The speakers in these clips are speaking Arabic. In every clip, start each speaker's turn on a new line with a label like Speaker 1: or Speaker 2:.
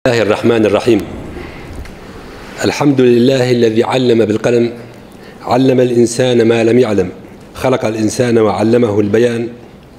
Speaker 1: الله الرحمن الرحيم. الحمد لله الذي علم بالقلم، علم الإنسان ما لم يعلم، خلق الإنسان وعلمه البيان.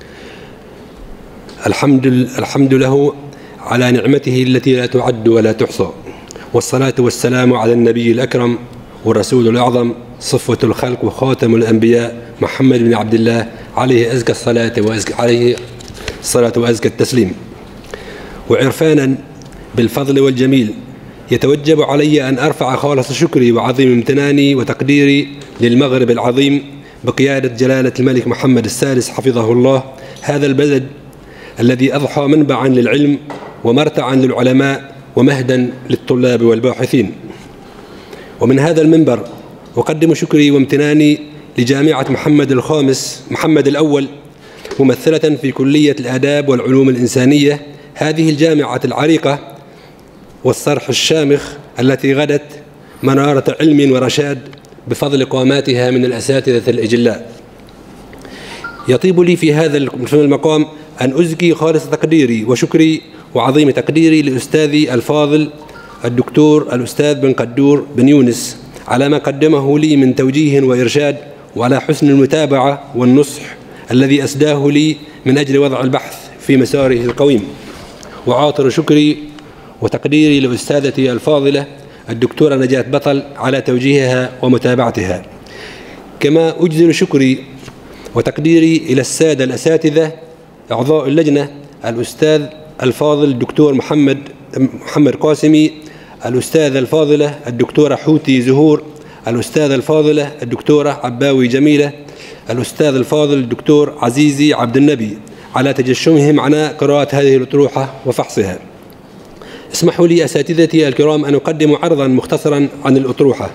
Speaker 1: الحمد له على نعمته التي لا تعد ولا تحصى، والصلاة والسلام على النبي الأكرم والرسول الأعظم، صفوة الخلق وخاتم الأنبياء، محمد بن عبد الله، عليه أزكى الصلاة وأزكى التسليم. وعرفانا بالفضل والجميل، يتوجب علي أن أرفع خالص شكري وعظيم امتناني وتقديري للمغرب العظيم بقيادة جلالة الملك محمد السادس حفظه الله، هذا البلد الذي أضحى منبعا للعلم ومرتعا للعلماء ومهدا للطلاب والباحثين. ومن هذا المنبر أقدم شكري وامتناني لجامعة محمد الأول، ممثلة في كلية الآداب والعلوم الإنسانية، هذه الجامعة العريقة والصرح الشامخ التي غدت منارة علم ورشاد بفضل قاماتها من الأساتذة الأجلاء. يطيب لي في هذا المقام أن أزكي خالص تقديري وشكري وعظيم تقديري لأستاذي الفاضل الدكتور الأستاذ بن قدور بن يونس على ما قدمه لي من توجيه وإرشاد، وعلى حسن المتابعة والنصح الذي أسداه لي من أجل وضع البحث في مساره القويم. وعاطر شكري وتقديري لأستاذتي الفاضلة الدكتورة نجاة بطل على توجيهها ومتابعتها. كما أجزل شكري وتقديري إلى السادة الأساتذة أعضاء اللجنة، الأستاذ الفاضل الدكتور محمد قاسمي، الأستاذة الفاضلة الدكتورة حوتي زهور، الأستاذة الفاضلة الدكتورة عباوي جميلة، الأستاذ الفاضل الدكتور عزيزي عبد النبي على تجشمهم عناء قراءة هذه الأطروحة وفحصها. اسمحوا لي أساتذتي الكرام أن أقدم عرضا مختصرا عن الأطروحة.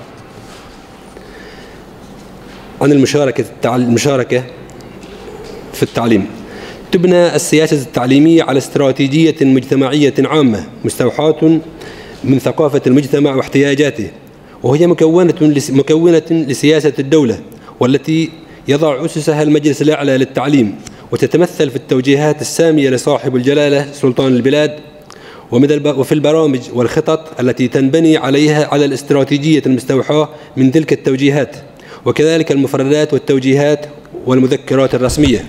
Speaker 1: عن المشاركة في التعليم. تبنى السياسة التعليمية على استراتيجية مجتمعية عامة مستوحاة من ثقافة المجتمع واحتياجاته، وهي مكونة لسياسة الدولة، والتي يضع أسسها المجلس الأعلى للتعليم، وتتمثل في التوجيهات السامية لصاحب الجلالة سلطان البلاد، وفي البرامج والخطط التي تنبني على الاستراتيجية المستوحاة من تلك التوجيهات، وكذلك المفردات والتوجيهات والمذكرات الرسمية.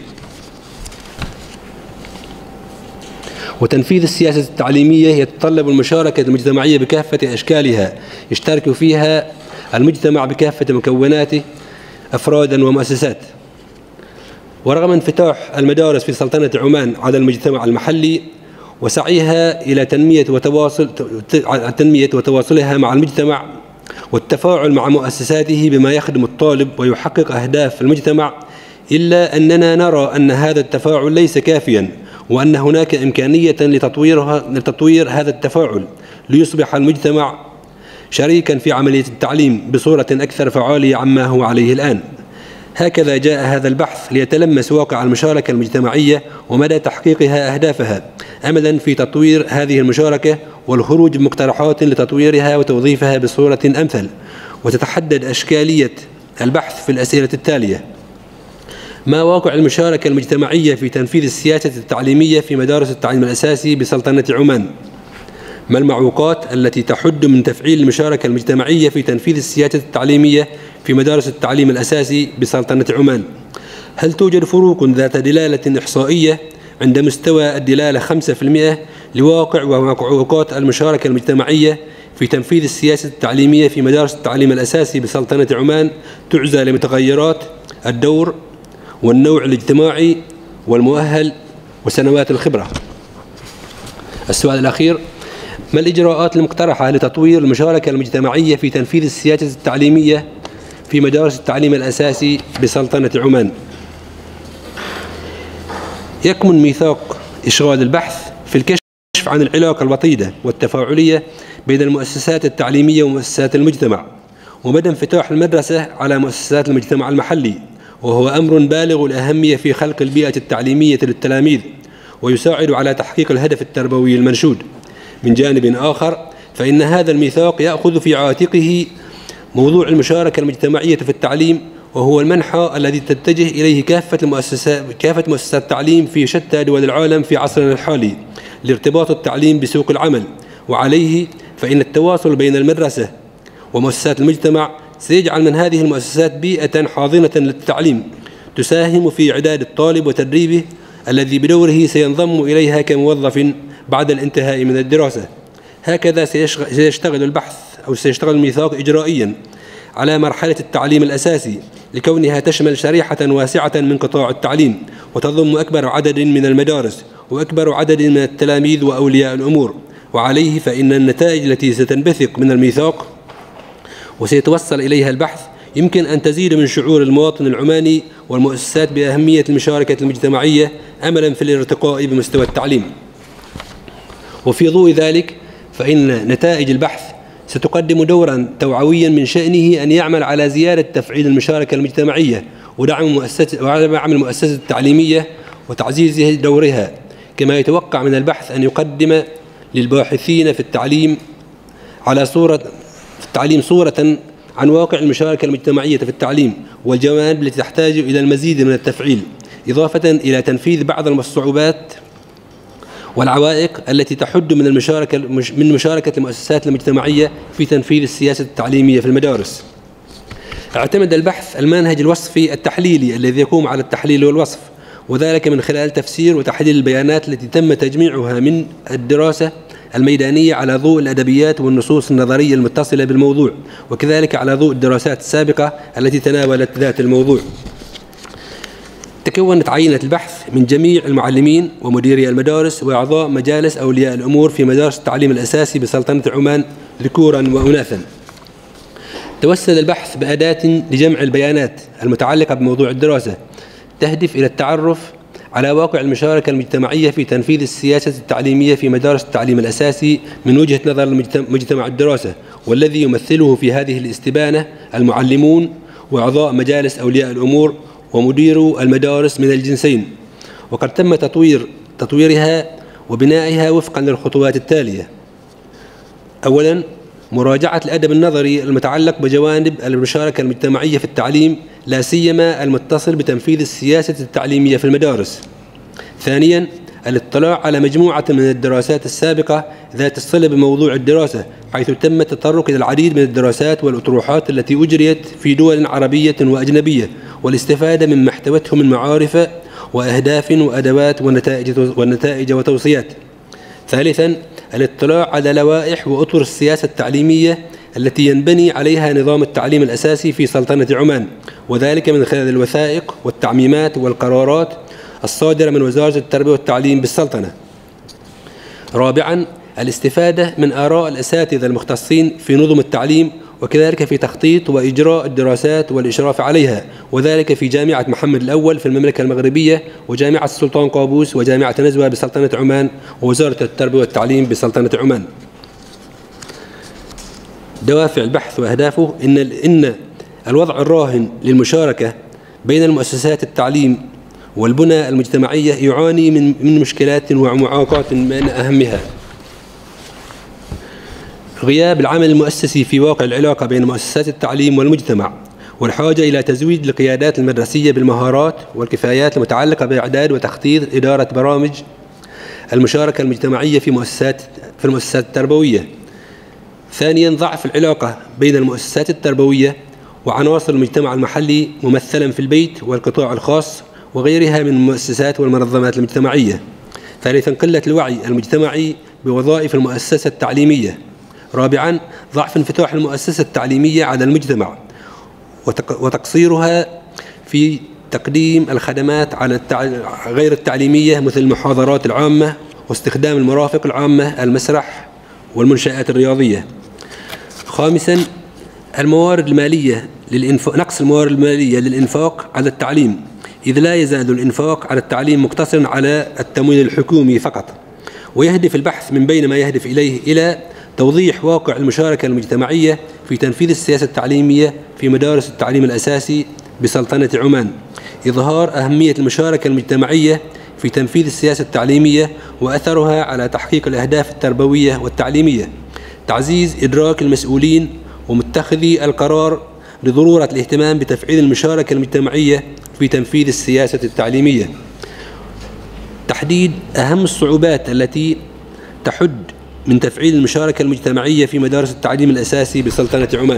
Speaker 1: وتنفيذ السياسة التعليمية يتطلب المشاركة المجتمعية بكافة أشكالها، يشترك فيها المجتمع بكافة مكوناته أفرادا ومؤسسات. ورغم انفتاح المدارس في سلطنة عمان على المجتمع المحلي وسعيها إلى تنمية وتواصلها مع المجتمع والتفاعل مع مؤسساته بما يخدم الطالب ويحقق أهداف المجتمع، إلا أننا نرى أن هذا التفاعل ليس كافيا، وأن هناك إمكانية لتطوير هذا التفاعل ليصبح المجتمع شريكا في عملية التعليم بصورة أكثر فعالية عما هو عليه الآن. هكذا جاء هذا البحث ليتلمس واقع المشاركة المجتمعية ومدى تحقيقها أهدافها، أملا في تطوير هذه المشاركة والخروج بمقترحات لتطويرها وتوظيفها بصورة أمثل. وتتحدد أشكالية البحث في الأسئلة التالية: ما واقع المشاركة المجتمعية في تنفيذ السياسة التعليمية في مدارس التعليم الأساسي بسلطنة عمان؟ ما المعوقات التي تحد من تفعيل المشاركة المجتمعية في تنفيذ السياسة التعليمية في مدارس التعليم الأساسي بسلطنة عمان؟ هل توجد فروق ذات دلالة إحصائية عند مستوى الدلالة 5% لواقع ومعوقات المشاركة المجتمعية في تنفيذ السياسة التعليمية في مدارس التعليم الأساسي بسلطنة عمان، تعزى لمتغيرات الدور والنوع الاجتماعي والمؤهل وسنوات الخبرة؟ السؤال الأخير: ما الإجراءات المقترحة لتطوير المشاركة المجتمعية في تنفيذ السياسة التعليمية في مدارس التعليم الأساسي بسلطنة عمان؟ يكمن ميثاق إشغال البحث في الكشف عن العلاقة الوطيدة والتفاعلية بين المؤسسات التعليمية ومؤسسات المجتمع، ومدى انفتاح المدرسة على مؤسسات المجتمع المحلي، وهو أمر بالغ الأهمية في خلق البيئة التعليمية للتلاميذ، ويساعد على تحقيق الهدف التربوي المنشود. من جانب آخر، فإن هذا الميثاق يأخذ في عاتقه موضوع المشاركة المجتمعية في التعليم، وهو المنحى الذي تتجه إليه كافة مؤسسات التعليم في شتى دول العالم في عصرنا الحالي لارتباط التعليم بسوق العمل، وعليه فإن التواصل بين المدرسة ومؤسسات المجتمع سيجعل من هذه المؤسسات بيئة حاضنة للتعليم تساهم في إعداد الطالب وتدريبه الذي بدوره سينضم إليها كموظف بعد الانتهاء من الدراسة. هكذا سيشتغل البحث أو سيشتغل الميثاق إجرائيا على مرحلة التعليم الأساسي لكونها تشمل شريحة واسعة من قطاع التعليم وتضم أكبر عدد من المدارس وأكبر عدد من التلاميذ وأولياء الأمور. وعليه فإن النتائج التي ستنبثق من الميثاق وسيتوصل إليها البحث يمكن أن تزيد من شعور المواطن العماني والمؤسسات بأهمية المشاركة المجتمعية أملا في الارتقاء بمستوى التعليم. وفي ضوء ذلك فإن نتائج البحث ستقدم دورا توعويا من شأنه أن يعمل على زيادة تفعيل المشاركة المجتمعية ودعم المؤسسة التعليمية وتعزيز دورها، كما يتوقع من البحث أن يقدم للباحثين في التعليم صورة عن واقع المشاركة المجتمعية في التعليم والجوانب التي تحتاج إلى المزيد من التفعيل، إضافة إلى تنفيذ بعض الصعوبات والعوائق التي تحد من مشاركة المؤسسات المجتمعية في تنفيذ السياسة التعليمية في المدارس. اعتمد البحث المنهج الوصفي التحليلي الذي يقوم على التحليل والوصف، وذلك من خلال تفسير وتحليل البيانات التي تم تجميعها من الدراسة الميدانية على ضوء الأدبيات والنصوص النظرية المتصلة بالموضوع، وكذلك على ضوء الدراسات السابقة التي تناولت ذات الموضوع. تكونت عينة البحث من جميع المعلمين ومديري المدارس وأعضاء مجالس أولياء الأمور في مدارس التعليم الأساسي بسلطنة عمان ذكورا وأناثا. توسل البحث بأداة لجمع البيانات المتعلقة بموضوع الدراسة تهدف إلى التعرف على واقع المشاركة المجتمعية في تنفيذ السياسة التعليمية في مدارس التعليم الأساسي من وجهة نظر مجتمع الدراسة، والذي يمثله في هذه الاستبانة المعلمون وأعضاء مجالس أولياء الأمور ومديرو المدارس من الجنسين. وقد تم تطويرها وبنائها وفقا للخطوات التالية: أولا، مراجعة الأدب النظري المتعلق بجوانب المشاركة المجتمعية في التعليم لا سيما المتصل بتنفيذ السياسة التعليمية في المدارس. ثانيا، الاطلاع على مجموعة من الدراسات السابقة ذات الصلة بموضوع الدراسة، حيث تم التطرق إلى العديد من الدراسات والأطروحات التي أجريت في دول عربية وأجنبية، والاستفادة مما احتوته من معارف وأهداف وأدوات ونتائج وتوصيات. ثالثا، الاطلاع على لوائح وأطر السياسة التعليمية التي ينبني عليها نظام التعليم الأساسي في سلطنة عمان، وذلك من خلال الوثائق والتعميمات والقرارات الصادرة من وزارة التربية والتعليم بالسلطنة. رابعا، الاستفادة من آراء الأساتذة المختصين في نظم التعليم، وكذلك في تخطيط وإجراء الدراسات والإشراف عليها، وذلك في جامعة محمد الأول في المملكة المغربية، وجامعة السلطان قابوس، وجامعة نزوة بسلطنة عمان، ووزارة التربية والتعليم بسلطنة عمان. دوافع البحث وأهدافه: إن الوضع الراهن للمشاركة بين المؤسسات التعليم والبنى المجتمعية يعاني من مشكلات ومعوقات، من أهمها غياب العمل المؤسسي في واقع العلاقة بين مؤسسات التعليم والمجتمع، والحاجة إلى تزويد القيادات المدرسية بالمهارات والكفايات المتعلقة بإعداد وتخطيط إدارة برامج المشاركة المجتمعية في المؤسسات التربوية. ثانيا، ضعف العلاقة بين المؤسسات التربوية وعناصر المجتمع المحلي ممثلا في البيت والقطاع الخاص وغيرها من المؤسسات والمنظمات المجتمعية. ثالثا، قلة الوعي المجتمعي بوظائف المؤسسة التعليمية. رابعا، ضعف انفتاح المؤسسة التعليمية على المجتمع وتقصيرها في تقديم الخدمات على غير التعليمية مثل المحاضرات العامة واستخدام المرافق العامة، المسرح والمنشآت الرياضية. خامسا، الموارد المالية نقص الموارد المالية للإنفاق على التعليم، إذ لا يزال الإنفاق على التعليم مقتصرا على التمويل الحكومي فقط. ويهدف البحث من بين ما يهدف إليه إلى توضيح واقع المشاركة المجتمعية في تنفيذ السياسة التعليمية في مدارس التعليم الأساسي بسلطنة عمان، إظهار أهمية المشاركة المجتمعية في تنفيذ السياسة التعليمية وأثرها على تحقيق الأهداف التربوية والتعليمية، تعزيز إدراك المسؤولين ومتخذي القرار لضرورة الاهتمام بتفعيل المشاركة المجتمعية في تنفيذ السياسة التعليمية، تحديد أهم الصعوبات التي تحد من تفعيل المشاركة المجتمعية في مدارس التعليم الأساسي بسلطنة عمان.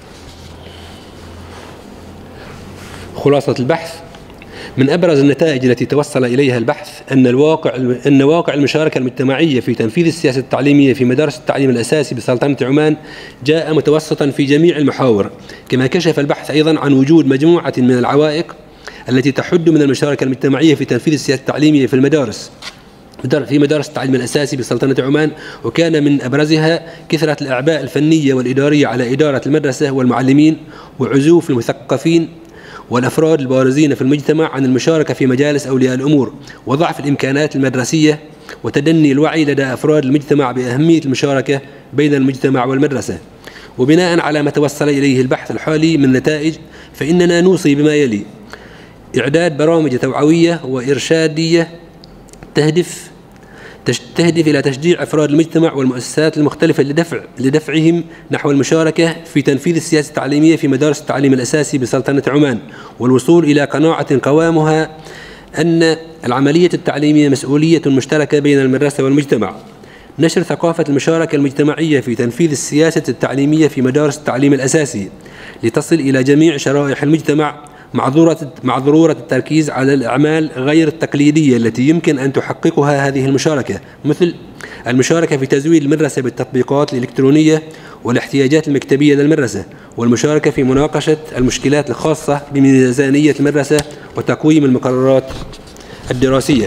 Speaker 1: خلاصة البحث: من أبرز النتائج التي توصل إليها البحث أن واقع المشاركة المجتمعية في تنفيذ السياسة التعليمية في مدارس التعليم الأساسي بسلطنة عمان جاء متوسطا في جميع المحاور. كما كشف البحث أيضا عن وجود مجموعة من العوائق التي تحد من المشاركة المجتمعية في تنفيذ السياسة التعليمية في مدارس التعليم الأساسي بسلطنة عمان، وكان من أبرزها كثرة الأعباء الفنية والإدارية على إدارة المدرسة والمعلمين، وعزوف المثقفين والأفراد البارزين في المجتمع عن المشاركة في مجالس أولياء الأمور، وضعف الإمكانات المدرسية، وتدني الوعي لدى أفراد المجتمع بأهمية المشاركة بين المجتمع والمدرسة. وبناء على ما توصل إليه البحث الحالي من نتائج، فإننا نوصي بما يلي: إعداد برامج توعوية وإرشادية تهدف إلى تشجيع أفراد المجتمع والمؤسسات المختلفة لدفعهم نحو المشاركة في تنفيذ السياسة التعليمية في مدارس التعليم الأساسي بسلطنة عمان، والوصول إلى قناعة قوامها أن العملية التعليمية مسؤولية مشتركة بين المدرسة والمجتمع. نشر ثقافة المشاركة المجتمعية في تنفيذ السياسة التعليمية في مدارس التعليم الأساسي لتصل إلى جميع شرائح المجتمع، مع ضرورة التركيز على الأعمال غير التقليدية التي يمكن أن تحققها هذه المشاركة، مثل المشاركة في تزويد المدرسة بالتطبيقات الإلكترونية والاحتياجات المكتبية للمدرسة، والمشاركة في مناقشة المشكلات الخاصة بميزانية المدرسة وتقويم المقررات الدراسية.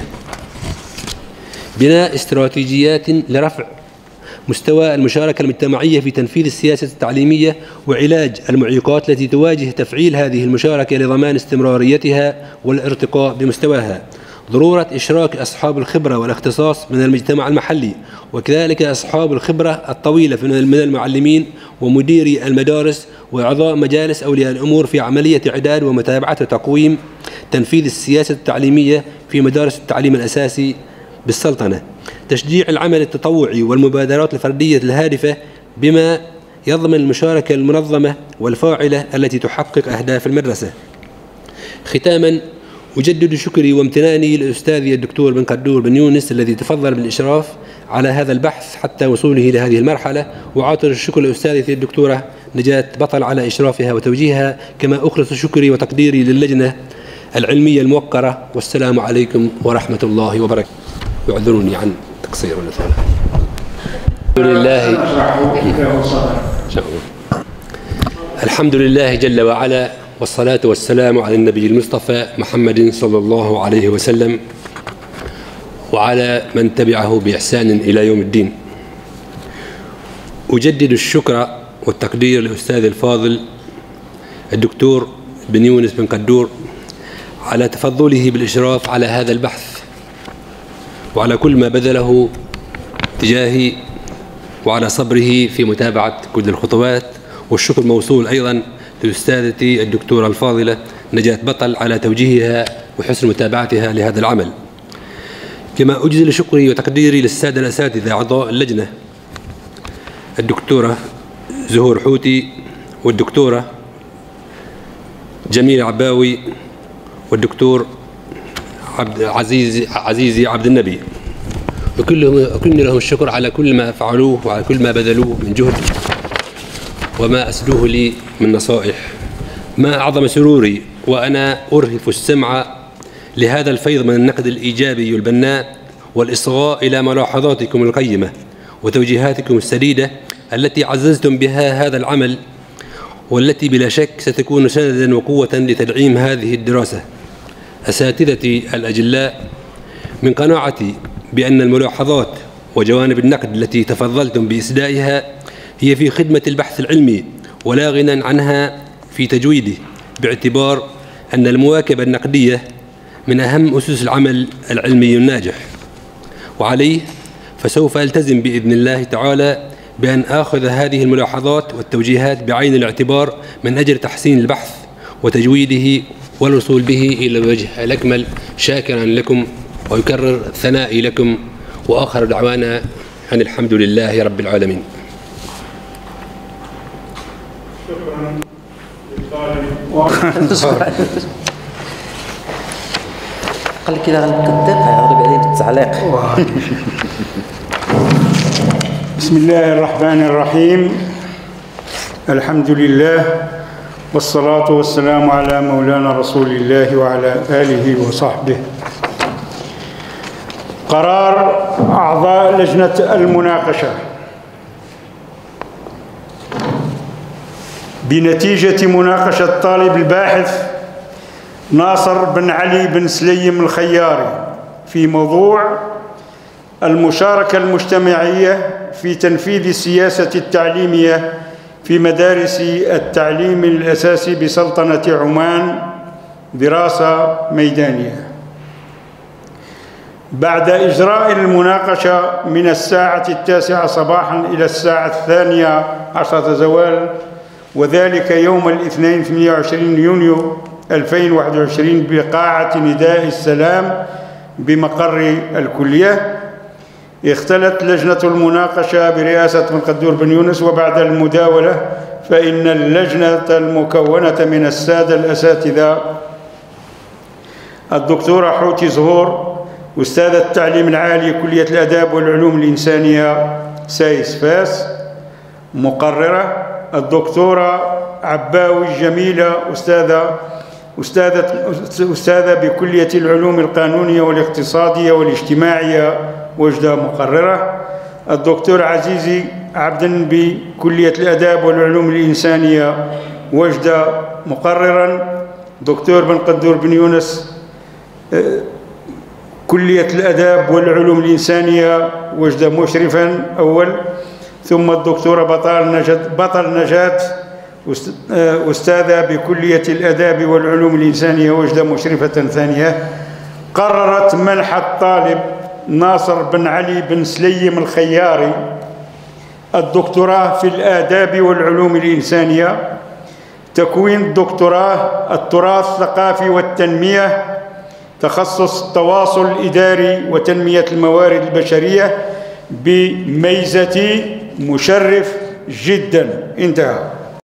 Speaker 1: بناء استراتيجيات لرفع مستوى المشاركة المجتمعية في تنفيذ السياسة التعليمية وعلاج المعيقات التي تواجه تفعيل هذه المشاركة لضمان استمراريتها والارتقاء بمستواها. ضرورة إشراك أصحاب الخبرة والاختصاص من المجتمع المحلي، وكذلك أصحاب الخبرة الطويلة من المعلمين ومديري المدارس وأعضاء مجالس أولياء الأمور في عملية إعداد ومتابعة وتقويم تنفيذ السياسة التعليمية في مدارس التعليم الأساسي بالسلطنة. تشجيع العمل التطوعي والمبادرات الفردية الهادفة بما يضمن المشاركة المنظمة والفاعلة التي تحقق أهداف المدرسة. ختاما، أجدد شكري وامتناني لأستاذي الدكتور بن قدور بن يونس الذي تفضل بالإشراف على هذا البحث حتى وصوله لهذه المرحلة، وعاطر الشكر لأستاذتي الدكتورة نجاة بطل على إشرافها وتوجيهها، كما أخلص شكري وتقديري للجنة العلمية الموقرة. والسلام عليكم ورحمة الله وبركاته. يعذروني عن تقصير ولا الحمد لله جل وعلا، والصلاة والسلام على النبي المصطفى محمد صلى الله عليه وسلم وعلى من تبعه بإحسان إلى يوم الدين. أجدد الشكر والتقدير لأستاذ الفاضل الدكتور بن يونس بن قدور على تفضله بالإشراف على هذا البحث، وعلى كل ما بذله تجاهي، وعلى صبره في متابعة كل الخطوات. والشكر موصول أيضا لأستاذتي الدكتورة الفاضلة نجاة بطل على توجيهها وحسن متابعتها لهذا العمل. كما أجزل شكري وتقديري للسادة الأساتذة أعضاء اللجنة الدكتورة زهور حوتي والدكتورة جميل عباوي والدكتور عزيزي عبد النبي، وكل لهم الشكر على كل ما فعلوه وعلى كل ما بذلوه من جهد وما أسدوه لي من نصائح. ما أعظم سروري وأنا أرهف السمع لهذا الفيض من النقد الإيجابي والبناء والإصغاء إلى ملاحظاتكم القيمة وتوجيهاتكم السديدة التي عززتم بها هذا العمل، والتي بلا شك ستكون سندا وقوة لتدعيم هذه الدراسة. أساتذتي الأجلاء، من قناعتي بأن الملاحظات وجوانب النقد التي تفضلتم بإسدائها هي في خدمة البحث العلمي ولا غنى عنها في تجويده، باعتبار أن المواكبة النقدية من أهم أسس العمل العلمي الناجح. وعليه فسوف ألتزم بإذن الله تعالى بأن آخذ هذه الملاحظات والتوجيهات بعين الاعتبار من أجل تحسين البحث وتجويده والوصول به إلى الوجه الأكمل، شاكرا لكم ويكرر ثنائي لكم، وآخر دعوانا أن الحمد لله رب العالمين.
Speaker 2: شكرا. قال لك إذا غنقدر غنضرب عليه بالتعليق. بسم الله الرحمن الرحيم. الحمد لله والصلاة والسلام على مولانا رسول الله وعلى آله وصحبه. قرار أعضاء لجنة المناقشة بنتيجة مناقشة طالب الباحث ناصر بن علي بن سليم الخياري في موضوع المشاركة المجتمعية في تنفيذ السياسة التعليمية في مدارس التعليم الأساسي بسلطنة عمان دراسة ميدانية. بعد إجراء المناقشة من الساعة 9 صباحاً إلى الساعة 12 زوال، وذلك يوم الاثنين 28 يونيو 2021 بقاعة نداء السلام بمقر الكلية، اختلت لجنة المناقشة برئاسة بن قدور بن يونس. وبعد المداولة فإن اللجنة المكونة من السادة الأساتذة الدكتورة حوتي زهور أستاذ التعليم العالي كلية الآداب والعلوم الإنسانية سايس فاس، مقررة الدكتورة عباوي جميلة أستاذة بكلية العلوم القانونية والاقتصادية والاجتماعية وجدة، مقررة الدكتور عزيزي عبدن بكلية الآداب والعلوم الإنسانية وجدة، مقررا دكتور بن قدور بن يونس كلية الآداب والعلوم الإنسانية وجدة، مشرفا أول، ثم الدكتورة بطل نجاة أستاذة بكلية الآداب والعلوم الإنسانية وجدة، مشرفة ثانية. قررت منح الطالب ناصر بن علي بن سليم الخياري الدكتوراه في الآداب والعلوم الإنسانية، تكوين الدكتوراه التراث الثقافي والتنمية، تخصص التواصل الإداري وتنمية الموارد البشرية، بميزة مشرف جدا. انتهى.